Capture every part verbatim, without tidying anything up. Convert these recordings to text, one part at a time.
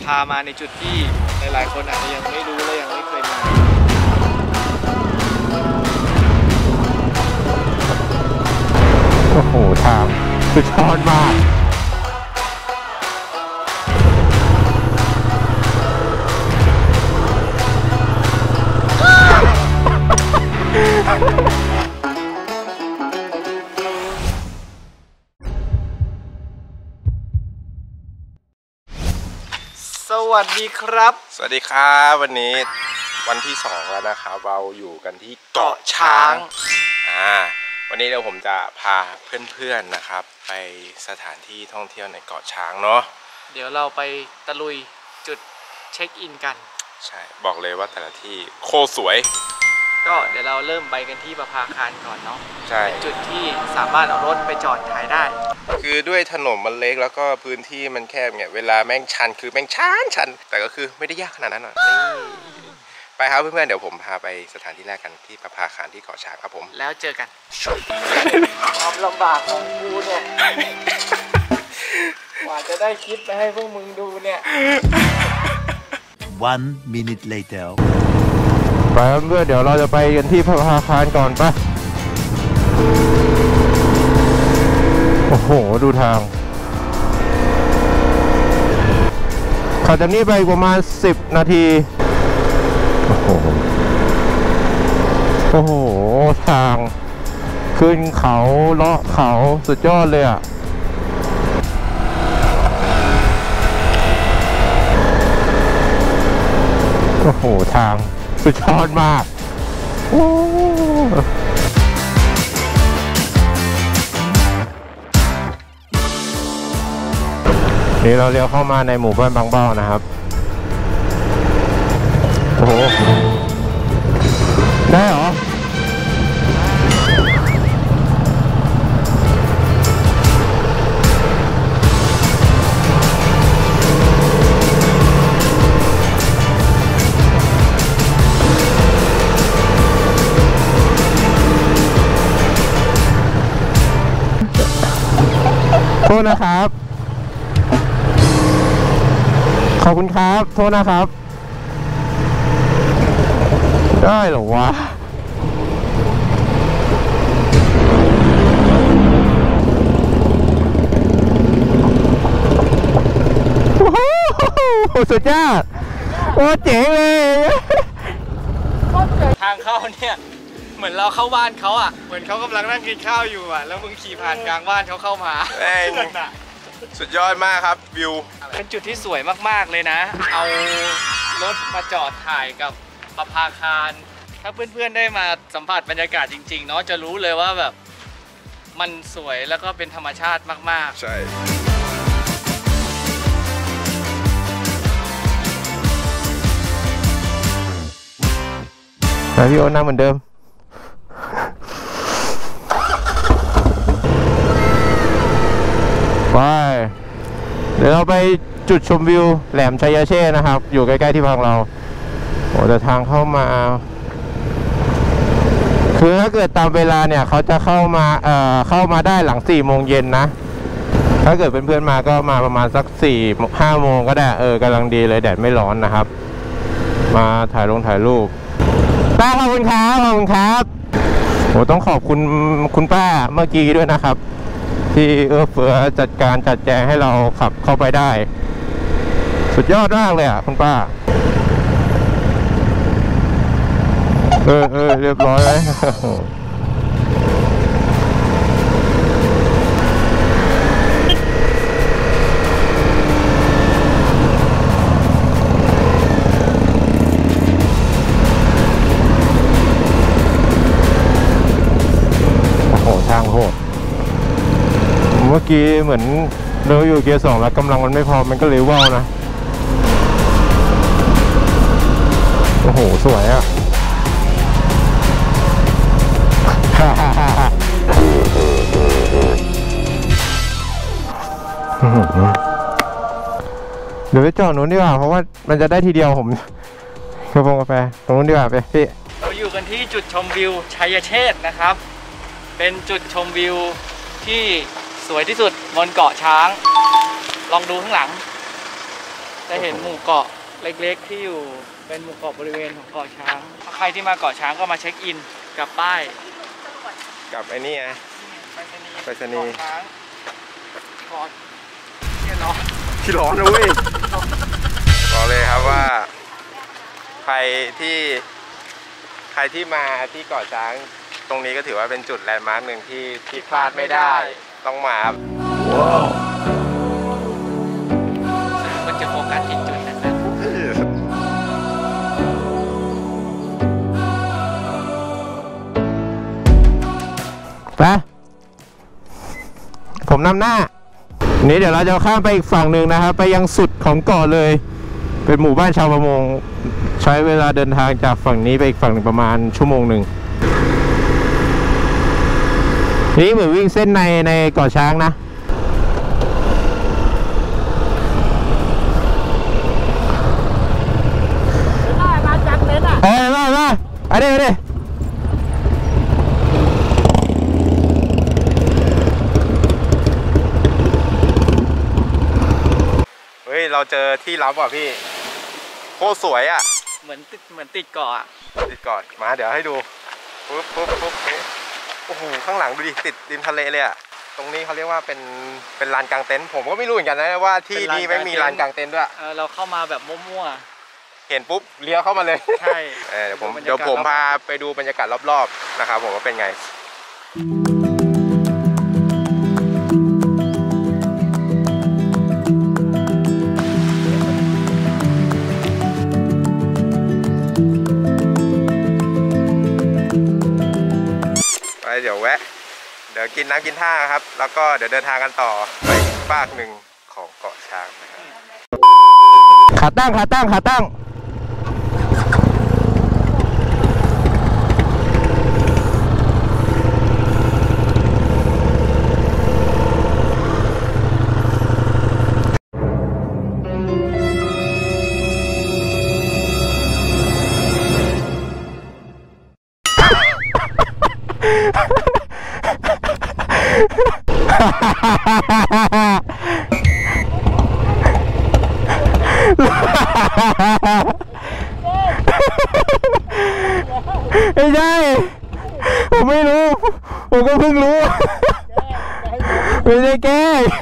พามาในจุดที่หลายๆคนอาจจะยังไม่รู้และยังไม่เคยมาโอ้โหทางสุดยอดมากสวัสดีครับสวัสดีครับวันนี้วันที่สองแล้วนะครับเราอยู่กันที่เกาะช้างอ่าวันนี้เดี๋ยวผมจะพาเพื่อนๆนะครับไปสถานที่ท่องเที่ยวในเกาะช้างเนาะเดี๋ยวเราไปตะลุยจุดเช็คอินกันใช่บอกเลยว่าแต่ละที่โคตรสวยก็เดี๋ยวเราเริ่มไปกันที่ประภาคารก่อนเนาะใช่เป็นจุดที่สามารถเอารถไปจอดถ่ายได้คือด้วยถนนมันเล็กแล้วก็พื้นที่มันแคบเนี่ยเวลาแม่งชันคือแม่งชันชันแต่ก็คือไม่ได้ยากขนาดนั้นหรอกไปครับเพื่อนๆเดี๋ยวผมพาไปสถานที่แรกกันที่ประภาคารที่เกาะช้างครับผมแล้วเจอกันความลำบากของกูเนี่ยกว่าจะได้คลิปไปให้พวกมึงดูเนี่ย One minute later ไปเพื่อนๆเดี๋ยวเราจะไปกันที่ประภาคารก่อนปะโอ้โหดูทางขับจากนี้ไปประมาณสิบนาทีโอ้โหโอ้โหทางขึ้นเขาเลาะเขาสุดยอดเลยอ่ะโอ้โหทางสุดยอดมากโอ้นี่เราเลี้ยวเข้ามาในหมู่บ้านบางเบ้านะครับโอ้โหได้เหรอโทษนะครับขอบคุณครับโทษนะครับได้เหรอวะโอ้สุดยอดโอ้เจ๋งเลยทางเข้าเนี่ยเหมือนเราเข้าบ้านเขาอ่ะเหมือนเขากำลังนั่งกินข้าวอยู่อ่ะแล้วมึงขี่ผ่านกลางบ้านเขาเข้ามาสุดยอดมากครับวิวเป็นจุดที่สวยมากๆเลยนะเอารถมาจอดถ่ายกับประภาคารถ้าเพื่อนๆได้มาสัมผัสบรรยากาศจริงๆเนาะจะรู้เลยว่าแบบมันสวยแล้วก็เป็นธรรมชาติมากๆใช่แต่พี่โอ๊ตนั่งเหมือนเดิมไปเดี๋ยวเราไปจุดชมวิวแหลมชัยเชษนะครับอยู่ใกล้ๆที่พักเราโอ้แต่ทางเข้ามาคือถ้าเกิดตามเวลาเนี่ยเขาจะเข้ามาเอ่อเข้ามาได้หลังสี่โมงเย็นนะถ้าเกิดเพื่อนๆมาก็มาประมาณสักสี่ห้าโมงก็ได้เออกำลังดีเลยแดดไม่ร้อนนะครับมาถ่ายลงถ่ายรูปป้าขอบคุณครับขอบคุณครับโอ้ต้องขอบคุณคุณป้าเมื่อกี้ด้วยนะครับที่เอื้อเฟื้อจัดการจัดแจงให้เราขับเข้าไปได้สุดยอดมากเลยอ่ะคุณป้าเออเออเรียบร้อยเลยโอ้โหทางโหดเมื่อกี้เหมือนเราอยู่เกียร์สองแล้วกำลังมันไม่พอมันก็เลยว่าวนะโอ้โหสวยอ่ะเดี๋ยวไปจอดนู้นดีกว่าเพราะว่ามันจะได้ทีเดียวผมกาแฟกาแฟตรงนู้นดีกว่าไปพี่เราอยู่กันที่จุดชมวิวชัยเชษนะครับเป็นจุดชมวิวที่สวยที่สุดบนเกาะช้างลองดูข้างหลังจะเห็นหมู่เกาะเล็กๆที่อยู่เป็นหมู่เกาะบริเวณของเกาะช้างใครที่มาเกาะช้างก็มาเช็คอินกับป้ายกับไอ้นี่ไงไปรษณีย์ไปรษณีย์เกาะช้างเกาะเนี่ยเนาะที่ร้อนนะเว้ยบอกเลยครับว่าใครที่ใครที่มาที่เกาะช้างตรงนี้ก็ถือว่าเป็นจุดแลนด์มาร์คหนึ่งที่ที่พลาดไม่ได้ต้องมาครับว้าวมันจะโฟกัสที่จุดนั้นนะไปผมนำหน้านี้เดี๋ยวเราจะข้ามไปอีกฝั่งหนึ่งนะครับไปยังสุดของเกาะเลยเป็นหมู่บ้านชาวประมงใช้เวลาเดินทางจากฝั่งนี้ไปอีกฝั่งหนึ่งประมาณชั่วโมงหนึ่งนี่เหมือนวิ่งเส้นในในเกาะช้างนะมาจัดเลยน่ะเอ้ยมามาเอาดิเอาดิเฮ้ยเราเจอที่ลับว่ะพี่โคตรสวยอ่ะเหมือนติดเหมือนติดเกาะติดก่อนมาเดี๋ยวให้ดูปุ๊บปุ๊บปุ๊บโอ้โหข้างหลังดูดิติดริมทะเลเลยอ่ะตรงนี้เขาเรียกว่าเป็นเป็นลานกางเต็นท์ผมก็ไม่รู้เหมือนกันนะว่าที่นี่ไม่มีลานกางเต็นท์ด้วยเออเราเข้ามาแบบมั่วเห็นปุ๊บเลี้ยวเข้ามาเลยๆใช่เออเดี๋ยวผมเดี๋ยวผมพาไปดูบรรยากาศรอบๆนะครับผมว่าเป็นไงไปเดี๋ยวแวะเดี๋ยวกินน้ำกินท่าครับแล้วก็เดี๋ยวเดินทางกันต่อไปอีกฝากหนึ่งของเกาะช้างนะครับขาตั้งขาตั้งขาตั้งไม่ใช่ผมไม่รู้ผมก็เพิ่งรู้ไม่ใช่แก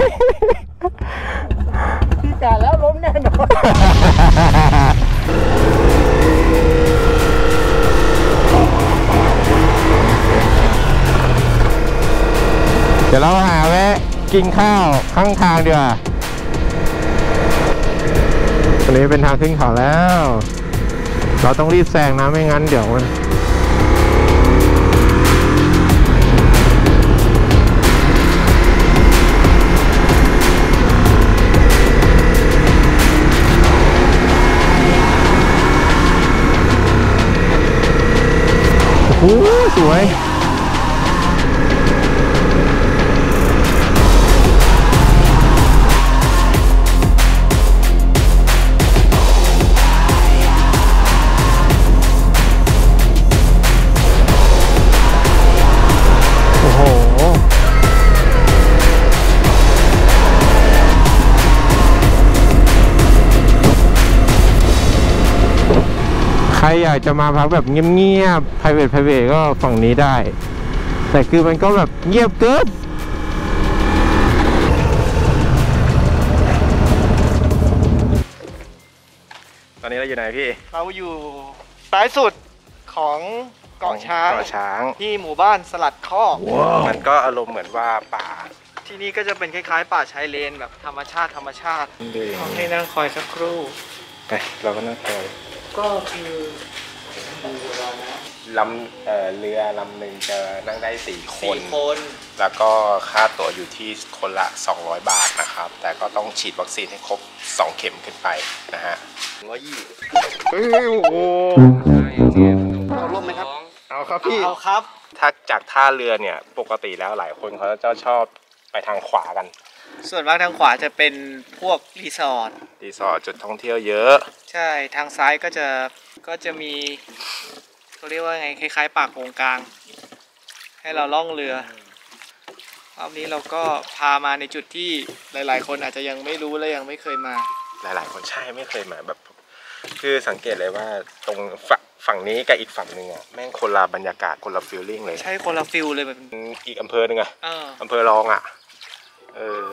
พี่กาแล้วล้มแน่นอนเดี๋ยวเราหาแวะกินข้าวข้างทางดีกว่าตอนนี้เป็นทางขึ้นเขาแล้วเราต้องรีบแซงนะไม่งั้นเดี๋ยวมันโอ้โหสวยใครอยากจะมาพักแบบเงียบๆ private private ก็ฝั่งนี้ได้แต่คือมันก็แบบเงียบเกินตอนนี้เราอยู่ไหนพี่เราอยู่ซ้ายสุดของเกาะช้างเกาะช้างที่หมู่บ้านสลัดคอก wow. มันก็อารมณ์เหมือนว่าป่าที่นี่ก็จะเป็นคล้ายๆป่าชายเลนแบบธรรมชาติธรรมชาติให้นั่งคอยสักครู่ไปเราก็นั่งคอยก็คือลำเอ่อเรือลำหนึ่งจะนั่งได้สี่คนคนแล้วก็ค่าตั๋วอยู่ที่คนละสองร้อยบาทนะครับแต่ก็ต้องฉีดวัคซีนให้ครบสองเข็มขึ้นไปนะฮะร้อยยี่เฮ้ยโอ้โหเอาร่มไหมครับเอาครับพี่เอาครับถ้าจากท่าเรือเนี่ยปกติแล้วหลายคนเขาจะชอบไปทางขวากันส่วนมากทางขวาจะเป็นพวกรีสอร์ทรีสอร์ทจุดท่องเที่ยวเยอะใช่ทางซ้ายก็จะก็จะมีเขาเรียกว่าไงคล้ายๆปากโกงกลางให้เราล่องเรือรอบนี้เราก็พามาในจุดที่หลายๆคนอาจจะยังไม่รู้และยังไม่เคยมาหลายๆคนใช่ไม่เคยมาแบบคือสังเกตเลยว่าตรงฝั่งฝั่งนี้กับอีกฝั่งหนึ่งอ่ะแม่งคนละบรรยากาศคนละฟีลลิ่งเลยใช่คนละฟิลเลยแบบอีกอำเภอหนึ่งอ่ะเอออำเภอรองอ่ะเออ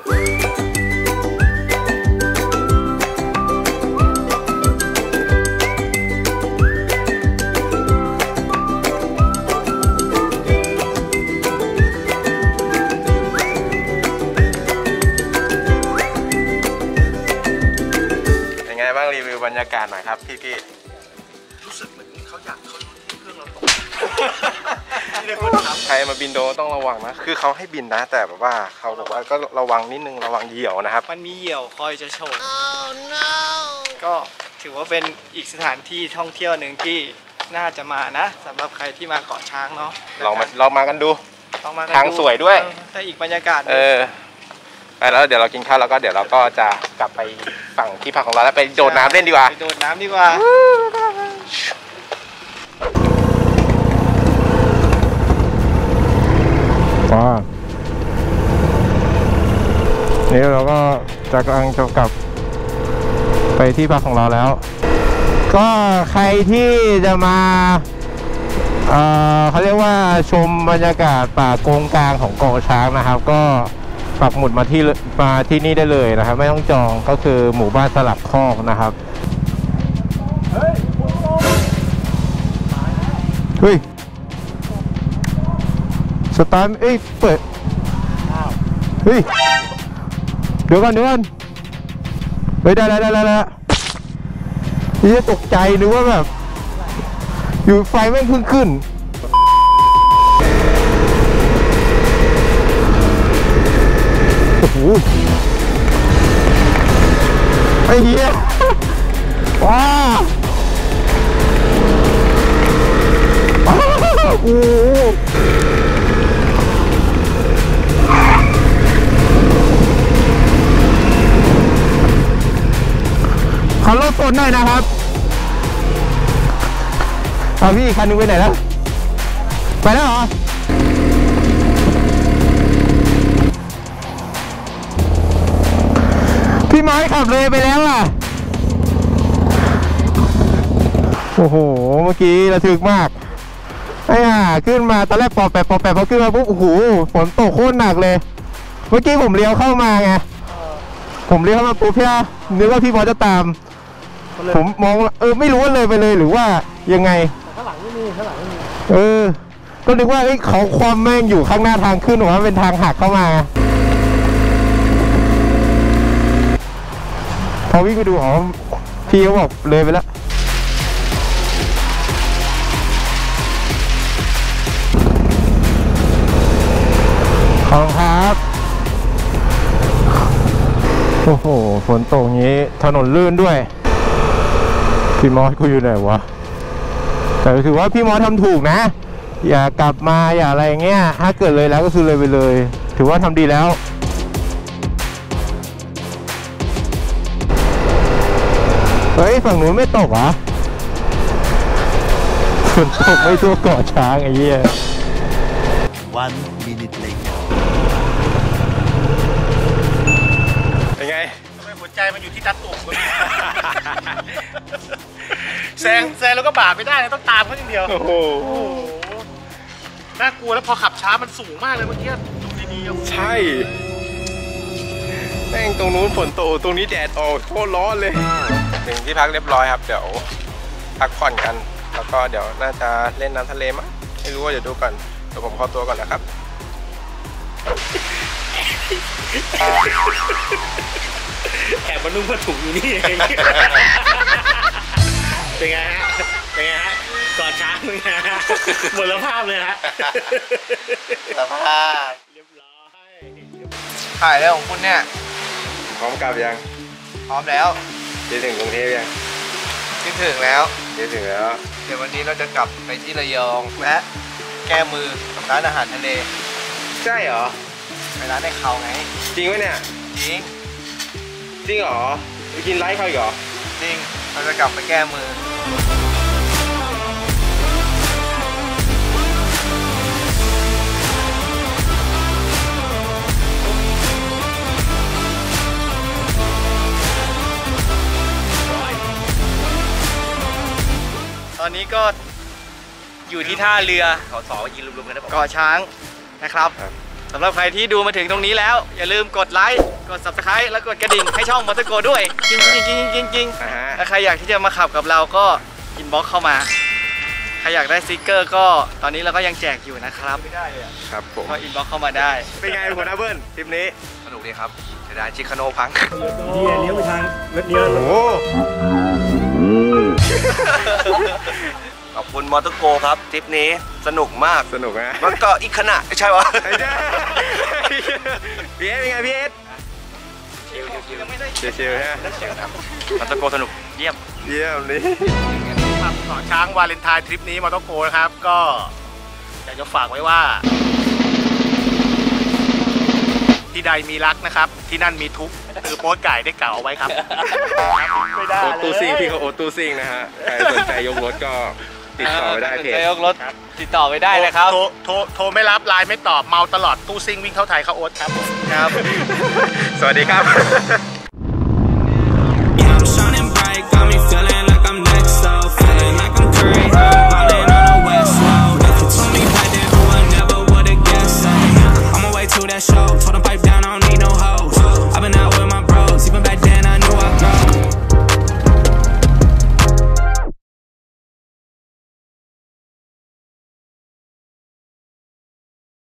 รีวิวบรรยากาศหน่อยครับพี่ๆรู้สึกเหมือนเขาอยากเขาเครื่องเราตกใครมาบินโดต้องระวังนะคือเขาให้บินนะแต่แบบว่าเขาบอกว่าก็ระวังนิดนึงระวังเหยี่ยวนะครับมันมีเหยี่ยวคอยจะโฉบ oh, no. ก็ถือว่าเป็นอีกสถานที่ท่องเที่ยวหนึ่งที่น่าจะมานะสำหรับใครที่มาเกาะช้างเนาะลองมาลองมากันดูทางสวยด้วยแต่อีกบรรยากาศเออไปแล้วเดี๋ยวเรากินข้าวแล้วก็เดี๋ยวเราก็จะกลับไปฝั่งที่พักของเราแล้วไปโดดน้ำเล่นดีกว่าไปโดดน้ำดีกว่าว้านี่เราก็จะกำลังจะกลับไปที่พักของเราแล้วก็ใครที่จะมาเอ่อเขาเรียกว่าชมบรรยากาศป่าโกงกลางของเกาะช้างนะครับก็ปักหมุดมาที่มาที่นี่ได้เลยนะครับไม่ต้องจองก็คือหมู่บ้านสลับคอกนะครับเฮ้ยสตาร์ทเอ้ยเปิดเฮ้ยเดี๋ยวก่อนเดี๋ยวก่อนเฮ้ยได้แล้วได้แล้วได้แล้วนี่จะตกใจนึกว่าแบบอยู่ไฟแม่งขึ้นขึ้นโอ้โหไอ้เหี้ยว้าโอ้โหขอรถฝนหน่อยนะครับเอาพี่คันนึงไปไหนแล้วไปแล้วเหรอพี่ไม้ขับเลยไปแล้วอ่ะโอ้โหเมื่อกี้ระทึกมากไอ้ห่าขึ้นมาตอนแรกปอแปะปอแปะพอขึ้นมาปุ๊บโอ้โหฝนตกโคตรหนักเลยเมื่อกี้ผมเลี้ยวเข้ามาไงผมเลี้ยวเข้ามาปุ๊บพี่นึกว่าพี่บอสจะตามผมมองเออไม่รู้ว่าเลยไปเลยหรือว่ายังไงข้างหลังไม่มีข้างหลังไม่มีเออก็นึกว่าเขาความแม่งอยู่ข้างหน้าทางขึ้นหรือว่าเป็นทางหักเข้ามาพอวิ่งไปดูอ๋อพี่เขาบอกเลยไปแล้วขอบคุณครับโอ้โหฝนตกอย่างนี้ถนนลื่นด้วยพี่มอสกูอยู่ไหนวะแต่ถือว่าพี่มอสทำถูกนะอย่ากลับมาอย่าอะไรเงี้ยถ้าเกิดเลยแล้วก็คือเลยไปเลยถือว่าทำดีแล้วเฮ้ยฝั่งนู้นไม่ตกเหรอฝนตกไม่ทั่วเกาะช้างไอ้เหี้ย One minute later เป็นไงทำไมหัวใจมันอยู่ที่ตาตุ่มแซงแซงแล้วก็บาดไม่ได้ต้องตามเขาอย่างเดียวโอ้โหน่ากลัวแล้วพอขับช้ามันสูงมากเลยเมื่อกี้ดูดีๆใช่แม่งตรงนู้นฝนตกตรงนี้แดดออกโคตรร้อนเลยถึงที่พักเรียบร้อยครับเดี๋ยวพักผ่อนกันแล้วก็เดี๋ยวน่าจะเล่นน้ำทะเลมั้งไม่รู้ว่าเดี๋ยวดูก่อนเดี๋ยวผมขอตัวก่อนนะครับแอบมานุ่งผ้าถุงอยู่นี่เองเป็นไงฮะเป็นไงฮะกอดช้างเป็นไงฮะหมดสภาพเลยฮะสภาพเรียบร้อยถ่ายแล้วของคุณเนี่ยพร้อมกลับยังพร้อมแล้วจะถึงกรุงเทพยังคิดถึงแล้วคิดถึงแล้วเดี๋ยววันนี้เราจะกลับไปที่ระยองและแก้มือกับร้านอาหารทะเลใช่เหรอไปร้านในเขาไงจริงไหมเนี่ยจริงจริงเหรอไปกินไลฟ์เขาอีกเหรอจริงเราจะกลับไปแก้มืออนนี้ก็อยู่ที่ท่าเรือขอสอยินรวมๆกันนะผมเกาะช้างนะครับครับสำหรับใครที่ดูมาถึงตรงนี้แล้ว อย่าลืมกดไลค์กด ซับสไครบ์ และกดกระดิ่งให้ช่องมอเตอร์โกด้วยจริงจริงจริงจริงนะฮะถ้าใครอยากที่จะมาขับกับเราก็อินบ็อกเข้ามาใครอยากได้สติกเกอร์ก็ตอนนี้เราก็ยังแจกอยู่นะครับไม่ได้เลยครับผมก็อินบ็อกเข้ามาได้เป็นไงหัวหน้าเบิ้ลทริปนี้สนุกดีครับเสียดายชิคาโนพังเลี้ยวเลี้ยวไปทางรถเลี้ยวโอ้โหขอบคุณมอเตอร์โกครับทริปนี้สนุกมากสนุกนะมันก็อีกขนาดใช่ปะไอ้เจ้าพี่เอสเป็นไงพี่เอสยังไม่ได้ชิวๆฮะมอเตอร์โกสนุกเยี่ยมเยี่ยมนี่ครับเกาะช้างวาเลนไทน์ทริปนี้มอเตอร์โกนะครับ ก็อยากจะฝากไว้ว่า ที่ใดมีรักนะครับ ที่นั่นมีทุกข์ตือโป๊ตไก่ได้กล่าวเอาไว้ครับ ไม่ได้โอเลยตูซิงพี่เขาโอตูซิงนะฮะใครสนใจยกรถก็ติดต่อไปได้เพจจะยกรถติดต่อไปได้เลยครับโทรโทรโทรไม่รับไลน์ไม่ตอบเมาตลอดตู้ซิ่งวิ่งเข้าไทยเข้าโอ๊ตครับครับสวัสดีครับ